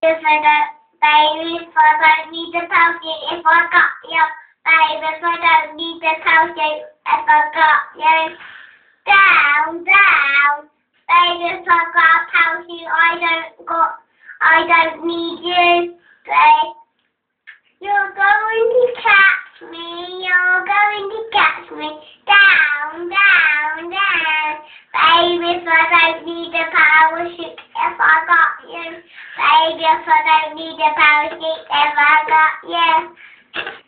If I don't, baby, if I don't need to tell you if I got you, baby, if I don't need to tell you if I got you. Down, down, baby, if I got to tell you I don't need you, babe. You're going to catch me, you're going to catch me, down, down, down. Baby, if I don't need a parachute, if I got you. Baby, if I don't need a parachute, if I got you.